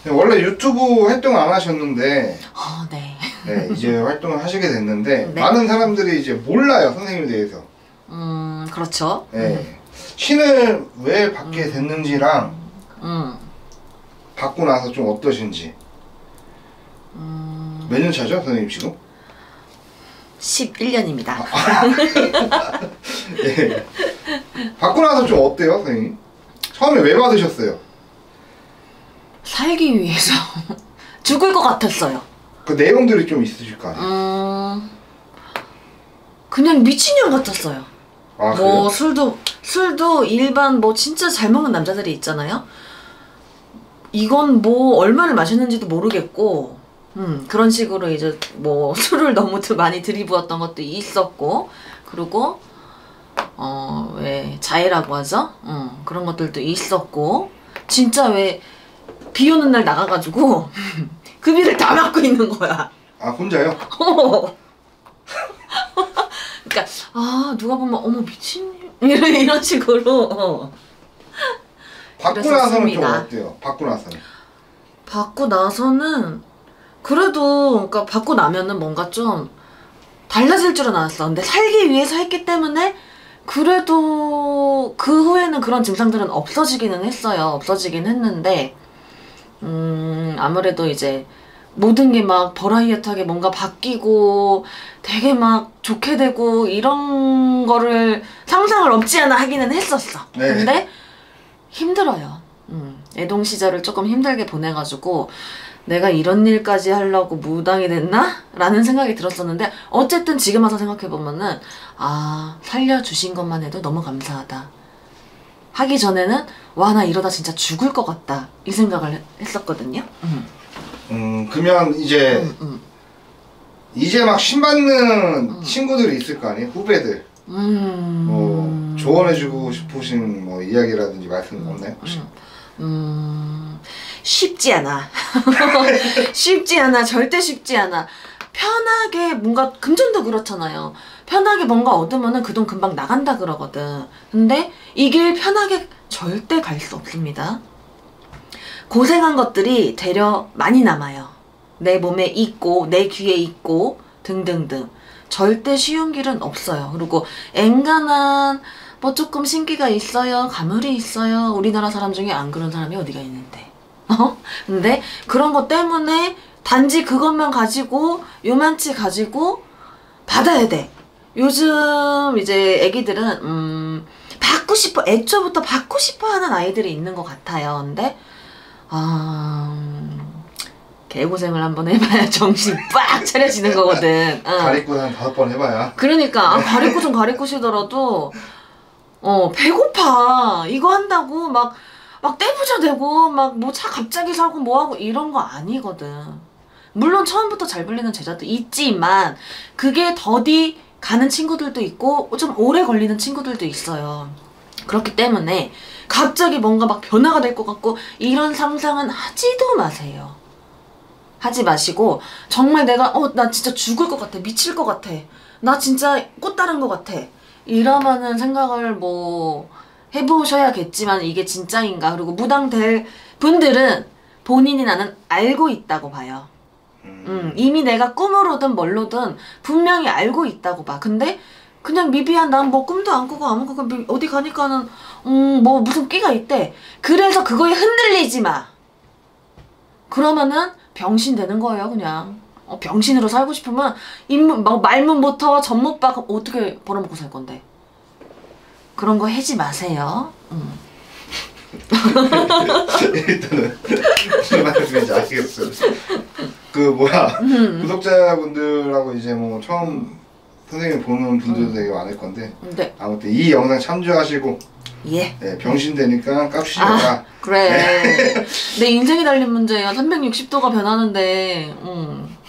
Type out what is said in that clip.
원래 유튜브 활동 안 하셨는데 네. 네, 이제 활동을 하시게 됐는데 네. 많은 사람들이 이제 몰라요, 선생님에 대해서. 그렇죠. 네. 신을 왜 받게 됐는지랑 받고 나서 좀 어떠신지. 몇 년 차죠, 선생님 지금? 11년입니다. 예. 받고 나서 좀 어때요, 선생님? 처음에 왜 받으셨어요? 살기 위해서 죽을 것 같았어요. 그 내용들이 좀 있으실 거 아니에요? 그냥 미친년 같았어요. 아, 뭐 그래요? 술도 일반 뭐 진짜 잘 먹는 남자들이 있잖아요. 이건 뭐 얼마를 마셨는지도 모르겠고, 그런 식으로 이제 뭐 술을 너무 많이 들이부었던 것도 있었고, 그리고 왜 자해라고 하죠? 그런 것들도 있었고, 진짜 왜 비 오는 날 나가가지고 그 비를 다 맞고 있는 거야. 아, 혼자요? 그러니까 누가 보면 어머 미친 이런 식으로 받고 나서는 좀 그랬었습니다. 어때요? 받고 나서는. 받고 나서는 그래도 그러니까 받고 나면은 뭔가 좀 달라질 줄은 알았어. 근데 살기 위해서 했기 때문에 그래도 그 후에는 그런 증상들은 없어지기는 했어요. 없어지긴 했는데 아무래도 이제 모든 게 막 버라이어트하게 뭔가 바뀌고 되게 막 좋게 되고 이런 거를 상상을 없지 않아 하기는 했었어. 네. 근데 힘들어요. 애동 시절을 조금 힘들게 보내가지고 내가 이런 일까지 하려고 무당이 됐나? 라는 생각이 들었었는데 어쨌든 지금 와서 생각해보면은 살려주신 것만 해도 너무 감사하다. 하기 전에는 와 나 이러다 진짜 죽을 것 같다 이 생각을 했었거든요. 그러면 이제 막 신받는 친구들이 있을 거 아니에요? 후배들. 뭐 조언해주고 싶으신 뭐 이야기라든지 말씀 없나요? 혹시? 쉽지 않아. 쉽지 않아. 절대 쉽지 않아. 편하게 뭔가 금전도 그렇잖아요. 편하게 뭔가 얻으면은 그 돈 금방 나간다 그러거든. 근데 이 길 편하게 절대 갈 수 없습니다. 고생한 것들이 되려 많이 남아요. 내 몸에 있고 내 귀에 있고 등등등. 절대 쉬운 길은 없어요. 그리고 엔간한 뭐 조금 신기가 있어요. 가물이 있어요. 우리나라 사람 중에 안 그런 사람이 어디가 있는데. 근데 그런 것 때문에 단지 그것만 가지고 요만치 가지고 받아야 돼. 요즘 이제 애기들은 받고 싶어, 애초부터 받고 싶어 하는 아이들이 있는 것 같아요. 근데 개고생을 한번 해봐야 정신 빡 차려지는 거거든. 가리고 한 5번 해봐야. 그러니까 가리고 좀 가리고시더라도 배고파 이거 한다고 막 떼부자되고 막 뭐 차 갑자기 사고 뭐하고 이런 거 아니거든. 물론 처음부터 잘 불리는 제자도 있지만 그게 더디 가는 친구들도 있고 좀 오래 걸리는 친구들도 있어요. 그렇기 때문에 갑자기 뭔가 막 변화가 될 것 같고 이런 상상은 하지도 마세요. 하지 마시고 정말 내가 나 진짜 죽을 것 같아. 미칠 것 같아. 나 진짜 꽃다른 것 같아. 이러면은 생각을 뭐 해보셔야겠지만 이게 진짜인가. 그리고 무당 될 분들은 본인이 나는 알고 있다고 봐요. 이미 내가 꿈으로든 뭘로든 분명히 알고 있다고 봐. 근데 그냥 미비한 난 뭐 꿈도 안 꾸고 아무것도 어디 가니까는 뭐 무슨 끼가 있대. 그래서 그거에 흔들리지 마. 그러면은 병신 되는 거예요 그냥. 병신으로 살고 싶으면 말문부터 젖못 박 어떻게 벌어먹고 살 건데. 그런 거 하지 마세요. 일단은 무슨 말씀인지 아시겠어요. 구독자분들하고 이제 뭐 처음 선생님 보는 분들도 되게 많을 건데 네. 아무튼 이 영상 참조하시고 예. 네, 병신 되니까 깝시지 마라. 그래. 네. 내 인생이 달린 문제야. 360도가 변하는데